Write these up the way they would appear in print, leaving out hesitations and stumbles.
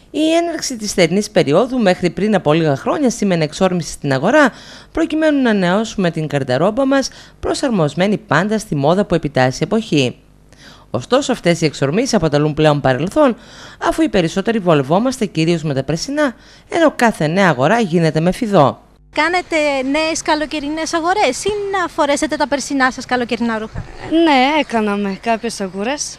Η έναρξη της θερινής περίοδου μέχρι πριν από λίγα χρόνια σήμαινε εξόρμηση στην αγορά, προκειμένου να νεώσουμε την καρνταρόμπα μας προσαρμοσμένη πάντα στη μόδα που επιτάσσει η εποχή. Ωστόσο, αυτές οι εξορμήσεις αποτελούν πλέον παρελθόν, αφού οι περισσότεροι βολευόμαστε κυρίως με τα περσινά, ενώ κάθε νέα αγορά γίνεται με φιδό. Κάνετε νέες καλοκαιρινές αγορές ή να φορέσετε τα περσινά σας καλοκαιρινά ρούχα? Ναι, έκαναμε κάποιες αγορές.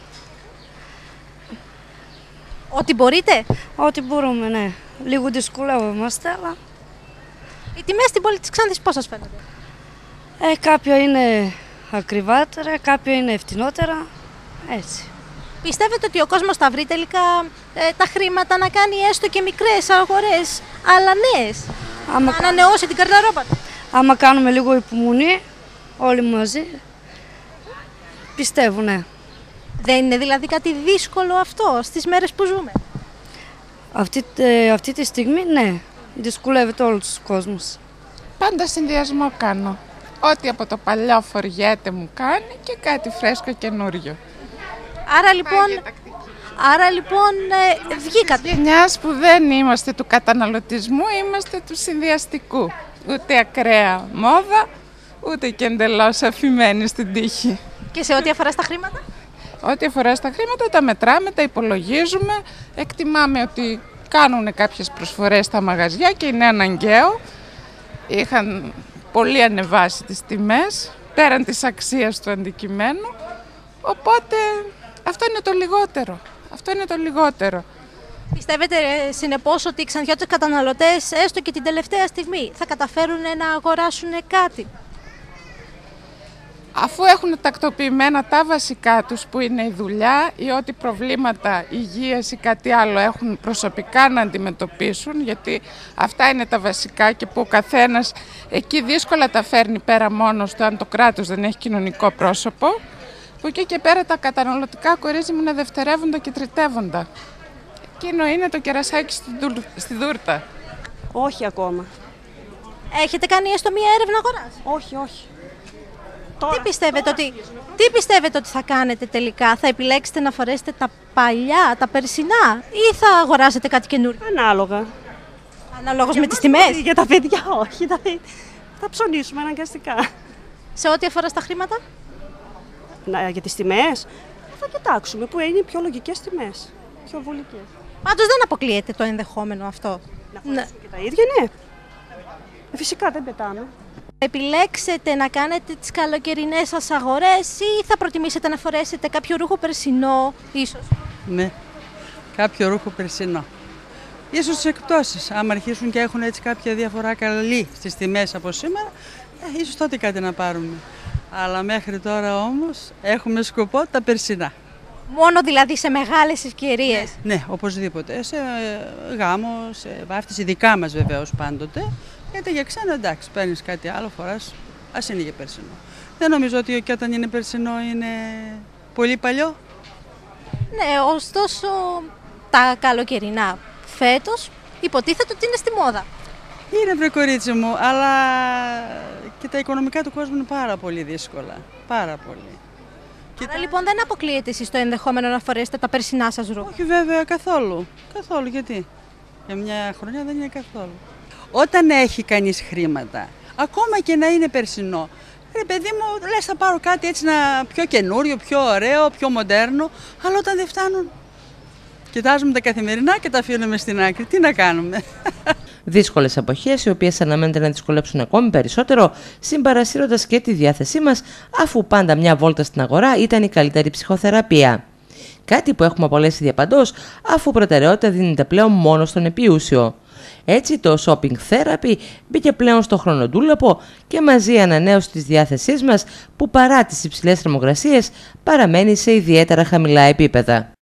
Ό,τι μπορείτε? Ό,τι μπορούμε, ναι. Λίγο δυσκολεύομαστε, αλλά... Οι τιμές στην πόλη της Ξάνθης πώς σας φαίνονται? Κάποια είναι ακριβάτερα, κάποια είναι ευθυνότερα, έτσι. Πιστεύετε ότι ο κόσμος θα βρει τελικά τα χρήματα να κάνει έστω και μικρές αγορές, αλλά νέες, να ανανεώσει την καρδαρόμπα του? Άμα κάνουμε λίγο υπομονή, όλοι μαζί, πιστεύω, ναι. Δεν είναι δηλαδή κάτι δύσκολο αυτό στις μέρες που ζούμε? Αυτή τη στιγμή, ναι, δυσκολεύεται όλος ο κόσμος. Πάντα συνδυασμό κάνω. Ό,τι από το παλιό φοριέται μου κάνει και κάτι φρέσκο καινούριο. Άρα λοιπόν βγήκατε. Γενιάς που δεν είμαστε του καταναλωτισμού, είμαστε του συνδυαστικού. Ούτε ακραία μόδα, ούτε και εντελώς αφημένη στην τύχη. Και σε ό,τι αφορά στα χρήματα? Ό,τι αφορά στα χρήματα τα μετράμε, τα υπολογίζουμε, εκτιμάμε ότι κάνουν κάποιες προσφορές στα μαγαζιά και είναι αναγκαίο. Είχαν πολύ ανεβάσει τις τιμές, πέραν της αξίας του αντικειμένου, οπότε αυτό είναι το λιγότερο. Αυτό είναι το λιγότερο. Πιστεύετε συνεπώς ότι οι ξανθιώτες καταναλωτές, έστω και την τελευταία στιγμή, θα καταφέρουν να αγοράσουν κάτι? Αφού έχουν τακτοποιημένα τα βασικά τους που είναι η δουλειά ή ό,τι προβλήματα υγείας ή κάτι άλλο έχουν προσωπικά να αντιμετωπίσουν, γιατί αυτά είναι τα βασικά και που ο καθένας εκεί δύσκολα τα φέρνει πέρα μόνος του αν το κράτος δεν έχει κοινωνικό πρόσωπο, που εκεί και πέρα τα καταναλωτικά κορίτσι μου είναι δευτερεύοντα και τριτεύοντα. Εκείνο είναι το κερασάκι στη δούρτα. Όχι ακόμα. Έχετε κάνει έστω μία έρευνα αγοράς? Όχι. Τι πιστεύετε ότι θα κάνετε τελικά? Θα επιλέξετε να φορέσετε τα παλιά, τα περσινά, ή θα αγοράσετε κάτι καινούριο? Ανάλογα. Αναλόγως με τις τιμές? Για τα παιδιά όχι, θα ψωνίσουμε αναγκαστικά. Σε ό,τι αφορά στα χρήματα? Για τις τιμές, θα κοιτάξουμε που είναι οι πιο λογικές τιμές, πιο βολικές. Πάντως δεν αποκλείεται το ενδεχόμενο αυτό. Να φορέσουμε και τα ίδια, ναι. Φυσικά δεν πετάμε. Επιλέξετε να κάνετε τις καλοκαιρινές σας αγορές ή θα προτιμήσετε να φορέσετε κάποιο ρούχο περσινό ίσως? Ναι, κάποιο ρούχο περσινό. Ίσως τις εκπτώσεις, άμα αρχίσουν και έχουν έτσι κάποια διαφορά καλή στις τιμές από σήμερα, ίσως τότε κάτι να πάρουμε. Αλλά μέχρι τώρα όμως έχουμε σκοπό τα περσινά. Μόνο δηλαδή σε μεγάλες ευκαιρίες? Ναι, οπωσδήποτε. Σε γάμο, σε βάφτιση, δικά μας βεβαίως πάντοτε. Γιατί για ξένα εντάξει, παίρνεις κάτι άλλο, φοράς, ας είναι για περσινό. Δεν νομίζω ότι και όταν είναι περσινό είναι πολύ παλιό. Ναι, ωστόσο τα καλοκαιρινά φέτος υποτίθεται ότι είναι στη μόδα. Είναι βρε κορίτσι μου, αλλά και τα οικονομικά του κόσμου είναι πάρα πολύ δύσκολα. Πάρα πολύ. Άρα λοιπόν δεν αποκλείεται εσείς το ενδεχόμενο να φορέσετε τα περσινά σας ρούχα? Όχι βέβαια, καθόλου. Καθόλου, γιατί? Για μια χρονιά δεν είναι καθόλου. Όταν έχει κανείς χρήματα, ακόμα και να είναι περσινό, ρε παιδί μου, λες θα πάρω κάτι έτσι πιο καινούριο, πιο ωραίο, πιο μοντέρνο, αλλά όταν δεν φτάνουν, κοιτάζουμε τα καθημερινά και τα αφήνουμε στην άκρη. Τι να κάνουμε? Δύσκολες εποχές, οι οποίες αναμένεται να δυσκολέψουν ακόμη περισσότερο, συμπαρασύροντας και τη διάθεσή μας, αφού πάντα μια βόλτα στην αγορά ήταν η καλύτερη ψυχοθεραπεία. Κάτι που έχουμε απολέσει διαπαντός, αφού προτεραιότητα δίνεται πλέον μόνο στον επιούσιο. Έτσι το shopping therapy μπήκε πλέον στο χρονοτούλαπο και μαζί η ανανέωση της διάθεσής μας, που παρά τις υψηλές θερμοκρασίες παραμένει σε ιδιαίτερα χαμηλά επίπεδα.